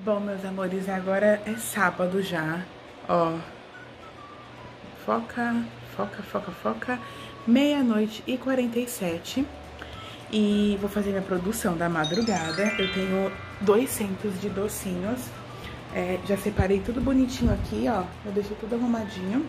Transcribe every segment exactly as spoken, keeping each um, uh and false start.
Bom, meus amores, agora é sábado já, ó, foca, foca, foca, foca, meia-noite e quarenta e sete, e vou fazer minha produção da madrugada. Eu tenho dois centos de docinhos, é, já separei tudo bonitinho aqui, ó, eu deixei tudo arrumadinho,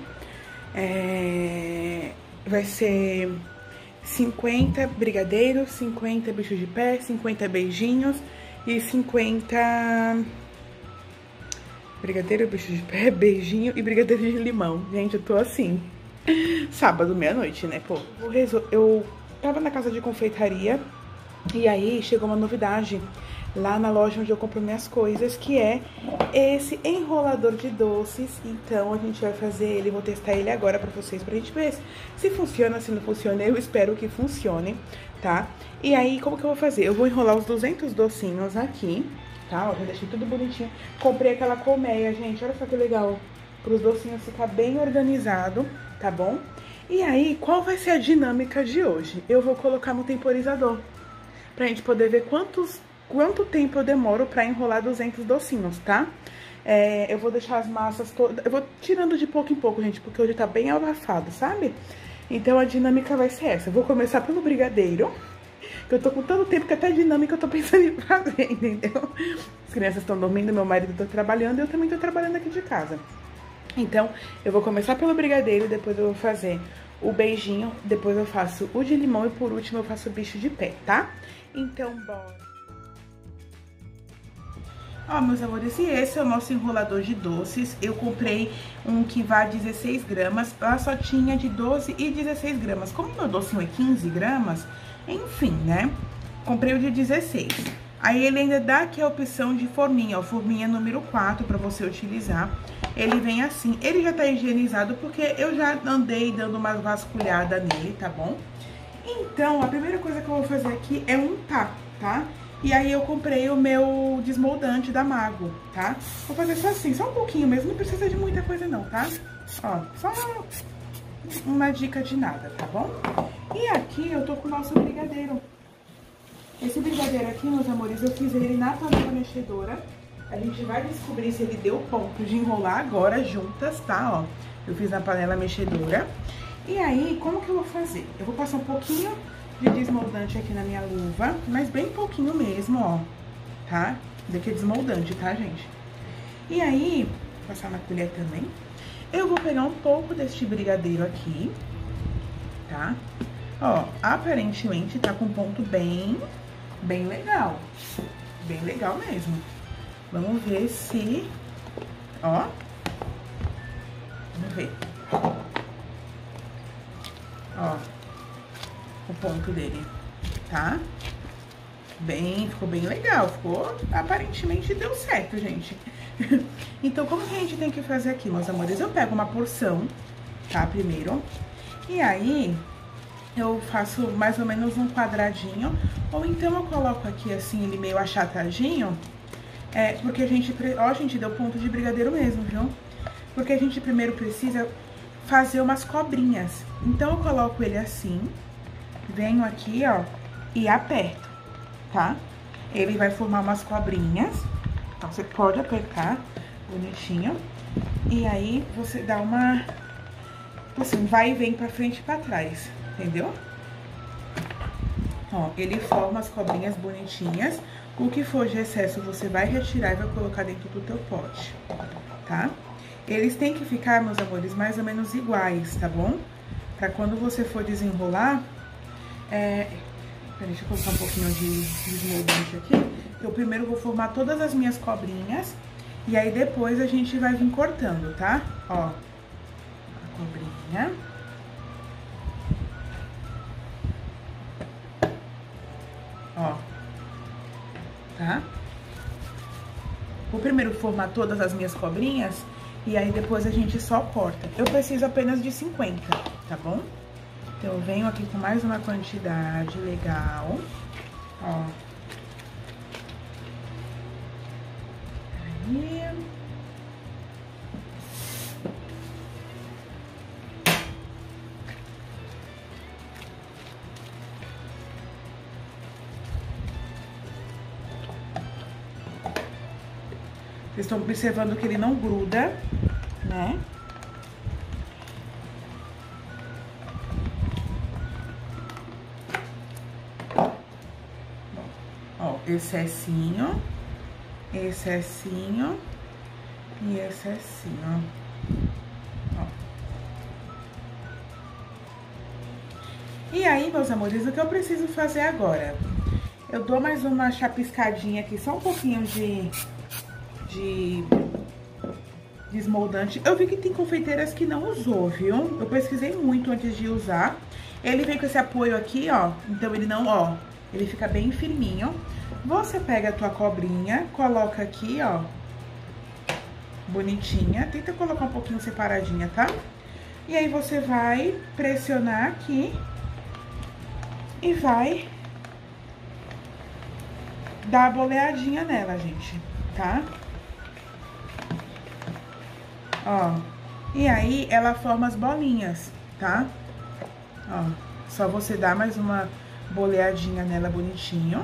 é, vai ser cinquenta brigadeiros, cinquenta bichos de pé, cinquenta beijinhos e cinquenta... brigadeiro, bicho de pé, beijinho e brigadeiro de limão. Gente, eu tô assim, sábado, meia-noite, né? Pô, eu, resol... eu tava na casa de confeitaria e aí chegou uma novidade lá na loja onde eu compro minhas coisas, que é esse enrolador de doces. Então a gente vai fazer ele, vou testar ele agora pra vocês, pra gente ver se funciona, se não funciona. Eu espero que funcione, tá? E aí, como que eu vou fazer? Eu vou enrolar os duzentos docinhos aqui, tá? Ó, já deixei tudo bonitinho. Comprei aquela colmeia, gente, olha só que legal, para os docinhos ficar bem organizado, tá bom? E aí, qual vai ser a dinâmica de hoje? Eu vou colocar no temporizador, pra gente poder ver quantos, quanto tempo eu demoro pra enrolar duzentos docinhos, tá? É, eu vou deixar as massas todas, eu vou tirando de pouco em pouco, gente, porque hoje tá bem abafado, sabe? Então a dinâmica vai ser essa. Eu vou começar pelo brigadeiro, que eu tô com tanto tempo que até dinâmica eu tô pensando em fazer, entendeu? As crianças estão dormindo, meu marido tá trabalhando e eu também tô trabalhando aqui de casa. Então, eu vou começar pelo brigadeiro, depois eu vou fazer o beijinho, depois eu faço o de limão e por último eu faço o bicho de pé, tá? Então, bora! Ó, meus amores, e esse é o nosso enrolador de doces. Eu comprei um que vai a dezesseis gramas, lá só tinha de doze e dezesseis gramas. Como meu docinho é quinze gramas, enfim, né? Comprei o de dezesseis. Aí ele ainda dá aqui a opção de forminha, ó, forminha número quatro pra você utilizar. Ele vem assim, ele já tá higienizado porque eu já andei dando uma vasculhada nele, tá bom? Então, a primeira coisa que eu vou fazer aqui é untar, tá? E aí eu comprei o meu desmoldante da Mago, tá? Vou fazer só assim, só um pouquinho mesmo, não precisa de muita coisa não, tá? Ó, só uma dica de nada, tá bom? E aqui eu tô com o nosso brigadeiro. Esse brigadeiro aqui, meus amores, eu fiz ele na panela mexedora. A gente vai descobrir se ele deu ponto de enrolar agora juntas, tá? Ó, eu fiz na panela mexedora. E aí, como que eu vou fazer? Eu vou passar um pouquinho de desmoldante aqui na minha luva, mas bem pouquinho mesmo, ó, tá? Daqui é desmoldante, tá, gente? E aí, vou passar na colher também. Eu vou pegar um pouco deste brigadeiro aqui, tá? Ó, aparentemente tá com ponto bem, bem legal. Bem legal mesmo. Vamos ver se... Ó. Vamos ver. Ó. O ponto dele, tá? Bem, ficou bem legal. Ficou... Aparentemente deu certo, gente. Então, como que a gente tem que fazer aqui, meus amores? Eu pego uma porção, tá? Primeiro. E aí... eu faço mais ou menos um quadradinho, ou então eu coloco aqui assim, ele meio achatadinho, é, porque a gente, ó, a gente deu ponto de brigadeiro mesmo, viu? Porque a gente primeiro precisa fazer umas cobrinhas. Então eu coloco ele assim, venho aqui, ó, e aperto, tá? Ele vai formar umas cobrinhas, então você pode apertar bonitinho, e aí você dá uma, assim, vai e vem pra frente e pra trás. Entendeu? Ó, ele forma as cobrinhas bonitinhas. O que for de excesso, você vai retirar e vai colocar dentro do teu pote, tá? Eles têm que ficar, meus amores, mais ou menos iguais, tá bom? Pra quando você for desenrolar, é... Peraí, deixa eu colocar um pouquinho de desmoldante aqui. Eu primeiro vou formar todas as minhas cobrinhas e aí depois a gente vai vir cortando, tá? Ó, a cobrinha... Ó, tá? Vou primeiro formar todas as minhas cobrinhas e aí depois a gente só corta. Eu preciso apenas de cinquenta, tá bom? Então eu venho aqui com mais uma quantidade legal, ó. Aí... Vocês estão observando que ele não gruda, né? Ó, esse é assim, ó. Esse é assim, ó. E esse é assim, ó. Ó. E aí, meus amores, o que eu preciso fazer agora? Eu dou mais uma chapiscadinha aqui, só um pouquinho de, de desmoldante. Eu vi que tem confeiteiras que não usou, viu? Eu pesquisei muito antes de usar. Ele vem com esse apoio aqui, ó. Então, ele não, ó, ele fica bem firminho. Você pega a tua cobrinha, coloca aqui, ó, bonitinha. Tenta colocar um pouquinho separadinha, tá? E aí, você vai pressionar aqui e vai dar a boleadinha nela, gente, tá? Ó, e aí ela forma as bolinhas, tá? Ó, só você dá mais uma boleadinha nela bonitinho.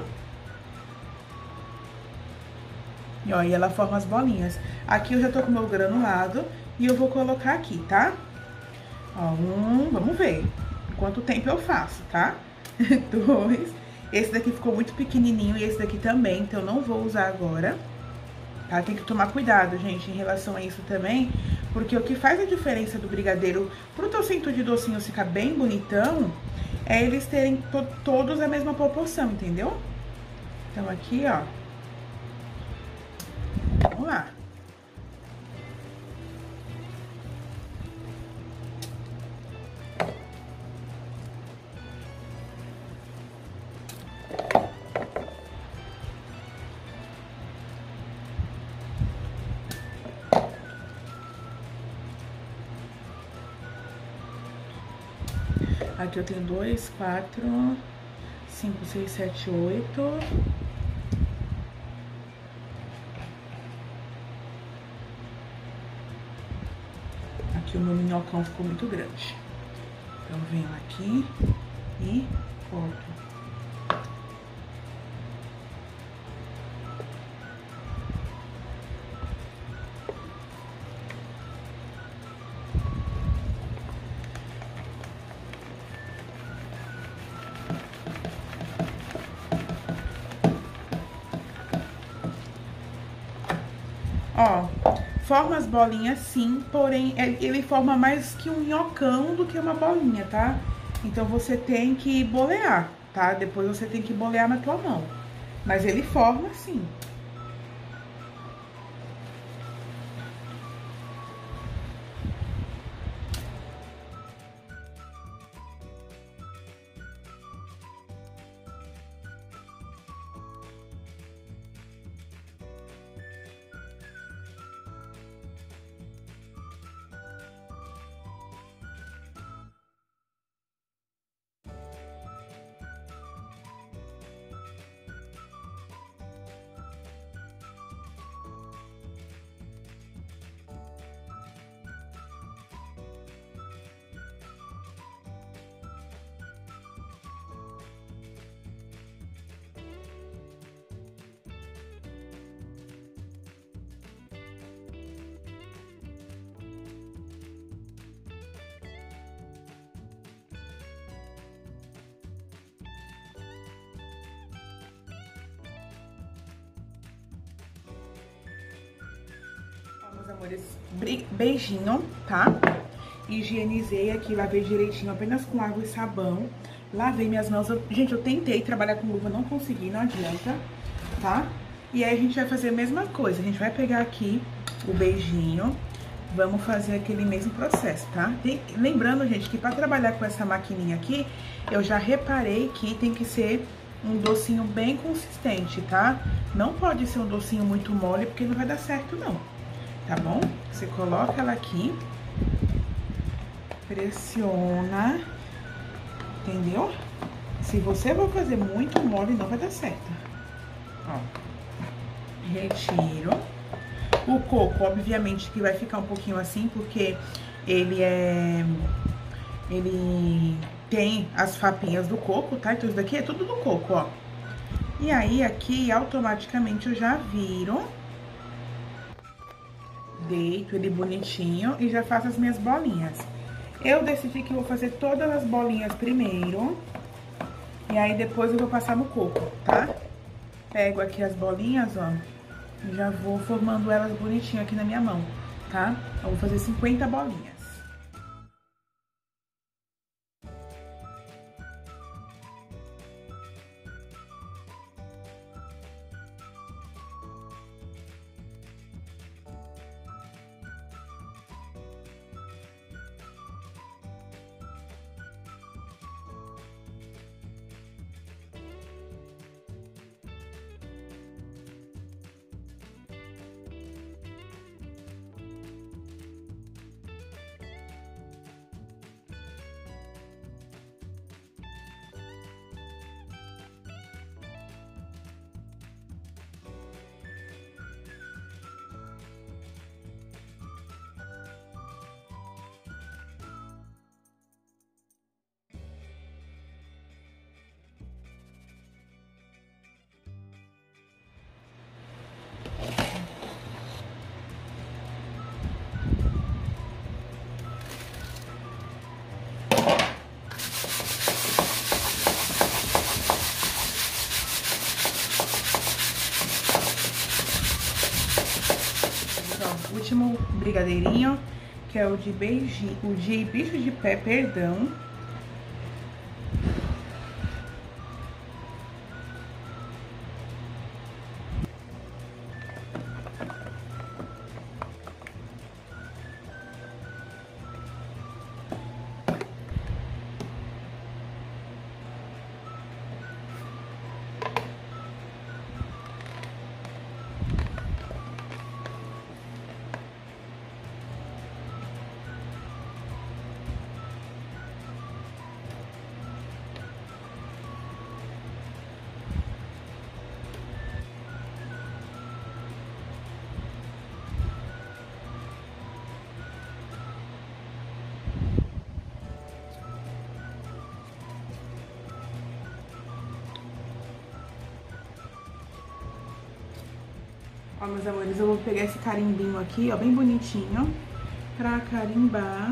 E ó, e ela forma as bolinhas. Aqui eu já tô com o meu granulado e eu vou colocar aqui, tá? Ó, um, vamos ver quanto tempo eu faço, tá? Dois. Esse daqui ficou muito pequenininho e esse daqui também, então eu não vou usar agora, tá? Tem que tomar cuidado, gente, em relação a isso também, porque o que faz a diferença do brigadeiro pro teu centro de docinhos ficar bem bonitão é eles terem to todos a mesma proporção, entendeu? Então aqui, ó. Vamos lá. Aqui eu tenho dois, quatro, cinco, seis, sete, oito. Aqui o meu minhocão ficou muito grande. Então, eu venho aqui e corto. Ó, forma as bolinhas sim, porém ele forma mais que um nhocão do que uma bolinha, tá? Então você tem que bolear, tá? Depois você tem que bolear na tua mão. Mas ele forma sim. Meus amores, beijinho, tá? Higienizei aqui, lavei direitinho, apenas com água e sabão. Lavei minhas mãos. Eu, gente, eu tentei trabalhar com luva, não consegui, não adianta, tá? E aí a gente vai fazer a mesma coisa. A gente vai pegar aqui o beijinho, vamos fazer aquele mesmo processo, tá? Tem, lembrando, gente, que pra trabalhar com essa maquininha aqui, eu já reparei que tem que ser um docinho bem consistente, tá? Não pode ser um docinho muito mole, porque não vai dar certo, não. Tá bom? Você coloca ela aqui, pressiona, entendeu? Se você for fazer muito mole, não vai dar certo. Ó, retiro. O coco, obviamente, que vai ficar um pouquinho assim, porque ele é... Ele tem as fapinhas do coco, tá? Então, isso daqui é tudo do coco, ó. E aí, aqui, automaticamente, eu já viro... deito ele bonitinho e já faço as minhas bolinhas. Eu decidi que eu vou fazer todas as bolinhas primeiro, e aí depois eu vou passar no coco, tá? Pego aqui as bolinhas, ó, e já vou formando elas bonitinho aqui na minha mão, tá? Eu vou fazer cinquenta bolinhas. Último brigadeirinho, que é o de beijinho, o de bicho de pé, perdão. Ó, meus amores, eu vou pegar esse carimbinho aqui, ó, bem bonitinho, pra carimbar.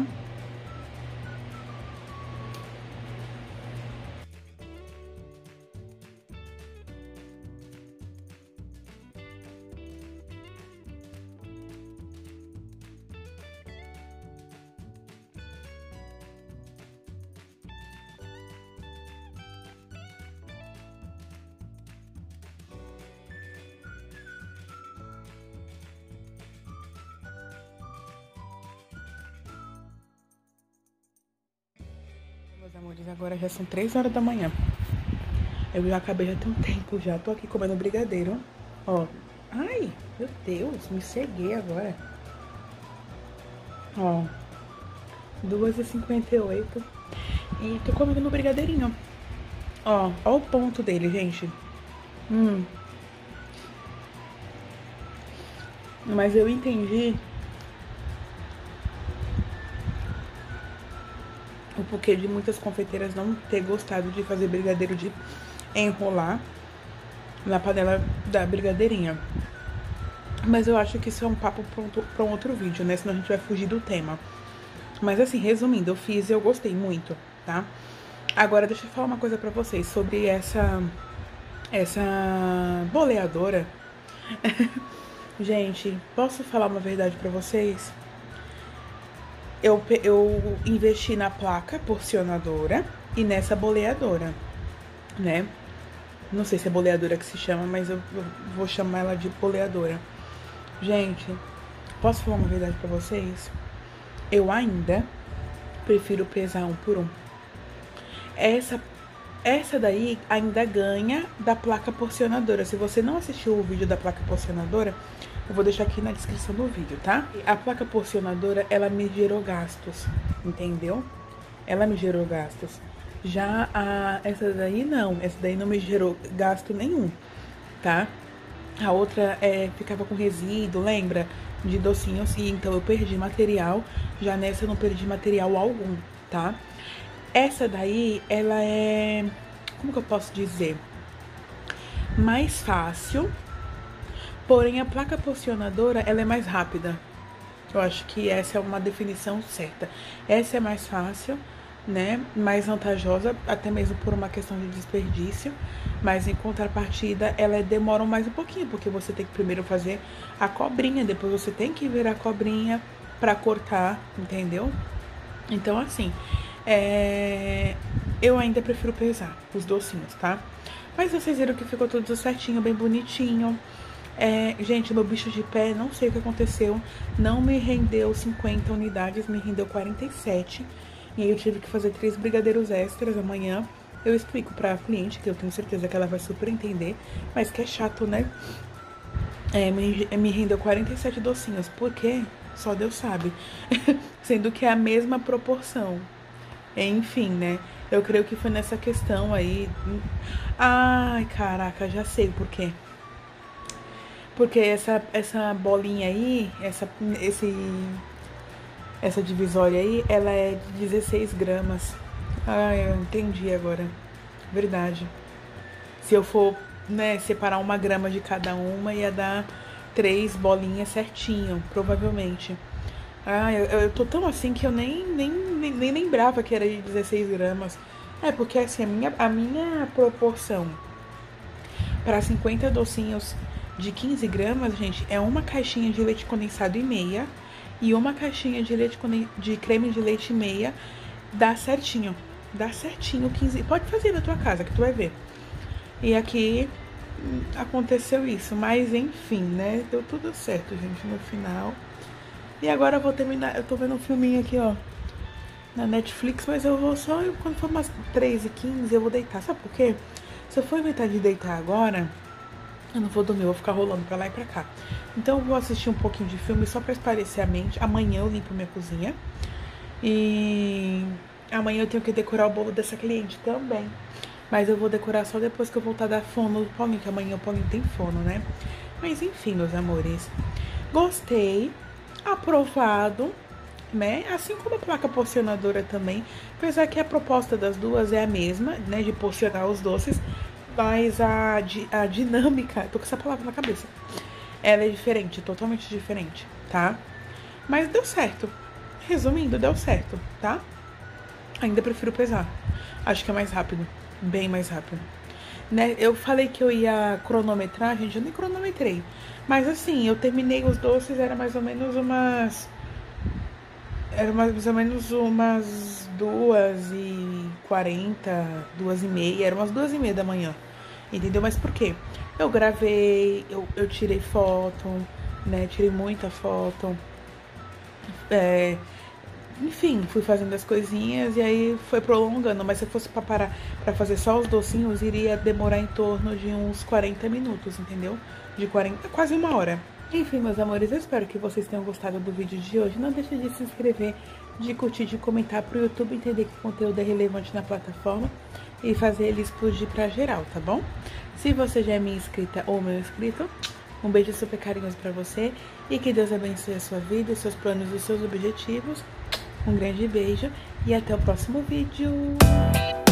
Meus amores, agora já são três horas da manhã. Eu já acabei já tem um tempo já. Tô aqui comendo brigadeiro. Ó. Ai, meu Deus, me ceguei agora. Ó. duas e cinquenta e oito. E tô comendo no brigadeirinho. Ó, ó o ponto dele, gente. Hum. Mas eu entendi o porquê de muitas confeiteiras não ter gostado de fazer brigadeiro de enrolar na panela da brigadeirinha. Mas eu acho que isso é um papo para um outro vídeo, né? Senão a gente vai fugir do tema. Mas assim, resumindo, eu fiz e eu gostei muito, tá? Agora deixa eu falar uma coisa pra vocês sobre essa, essa boleadora. Gente, posso falar uma verdade pra vocês? Eu, eu investi na placa porcionadora e nessa boleadora, né? Não sei se é boleadora que se chama, mas eu, eu vou chamar ela de boleadora. Gente, posso falar uma verdade pra vocês? Eu ainda prefiro pesar um por um. Essa, essa daí ainda ganha da placa porcionadora. Se você não assistiu o vídeo da placa porcionadora, eu vou deixar aqui na descrição do vídeo, tá? A placa porcionadora, ela me gerou gastos, entendeu? Ela me gerou gastos. Já a, essa daí não, essa daí não me gerou gasto nenhum, tá? A outra é, ficava com resíduo, lembra? De docinhos, e então eu perdi material. Já nessa eu não perdi material algum, tá? Essa daí, ela é... como que eu posso dizer? Mais fácil. Porém, a placa porcionadora, ela é mais rápida, Eu acho que essa é uma definição certa. Essa é mais fácil, né? Mais vantajosa, até mesmo por uma questão de desperdício. Mas em contrapartida, ela demora mais um pouquinho, porque você tem que primeiro fazer a cobrinha, depois você tem que virar a cobrinha pra cortar, entendeu? Então, assim, é... eu ainda prefiro pesar os docinhos, tá? Mas vocês viram que ficou tudo certinho, bem bonitinho. É, gente, meu bicho de pé, não sei o que aconteceu, não me rendeu cinquenta unidades, me rendeu quarenta e sete. E aí eu tive que fazer três brigadeiros extras amanhã. Eu explico pra cliente, que eu tenho certeza que ela vai super entender, mas que é chato, né? É, me, me rendeu quarenta e sete docinhos, por quê? Só Deus sabe. Sendo que é a mesma proporção. Enfim, né? Eu creio que foi nessa questão aí. Ai, caraca, já sei por quê. Porque essa, essa bolinha aí, essa, esse, essa divisória aí, ela é de dezesseis gramas. Ah, eu entendi agora. Verdade. Se eu for, né, separar uma grama de cada uma, ia dar três bolinhas certinho, provavelmente. Ah, eu, eu tô tão assim que eu nem, nem, nem, nem lembrava que era de dezesseis gramas. É, porque assim, a minha, a minha proporção para cinquenta docinhos de quinze gramas, gente, é uma caixinha de leite condensado e meia e uma caixinha de leite de creme de leite e meia. Dá certinho, dá certinho quinze. Pode fazer na tua casa que tu vai ver. E aqui aconteceu isso, mas enfim, né? Deu tudo certo, gente, no final. E agora eu vou terminar, eu tô vendo um filminho aqui, ó, na Netflix, mas eu vou só, quando for umas três e quinze, eu vou deitar. Sabe por quê? Se eu for inventar de deitar agora, eu não vou dormir, eu vou ficar rolando pra lá e pra cá. Então eu vou assistir um pouquinho de filme só pra espairecer a mente. Amanhã eu limpo minha cozinha. E amanhã eu tenho que decorar o bolo dessa cliente também. Mas eu vou decorar só depois que eu voltar da fono do Paulinho, que amanhã o Paulinho tem fono, né? Mas enfim, meus amores. Gostei. Aprovado, né? Assim como a placa porcionadora também. Apesar que a proposta das duas é a mesma, né? De porcionar os doces. Mas a, a dinâmica, tô com essa palavra na cabeça, ela é diferente, totalmente diferente, tá? Mas deu certo. Resumindo, deu certo, tá? Ainda prefiro pesar. Acho que é mais rápido, bem mais rápido. Né? Eu falei que eu ia cronometrar, gente, eu nem cronometrei. Mas assim, eu terminei os doces, era mais ou menos umas... Era mais ou menos umas duas e quarenta, duas e meia, era umas duas e meia da manhã, entendeu? Mas por quê? Eu gravei, eu, eu tirei foto, né? Tirei muita foto. É, enfim, fui fazendo as coisinhas e aí foi prolongando. Mas se eu fosse pra parar pra fazer só os docinhos, iria demorar em torno de uns quarenta minutos, entendeu? De quarenta, quase uma hora. Enfim, meus amores, eu espero que vocês tenham gostado do vídeo de hoje. Não deixe de se inscrever, de curtir, de comentar pro YouTube entender que o conteúdo é relevante na plataforma e fazer ele explodir pra geral, tá bom? Se você já é minha inscrita ou meu inscrito, um beijo super carinhoso pra você e que Deus abençoe a sua vida, os seus planos e os seus objetivos. Um grande beijo e até o próximo vídeo.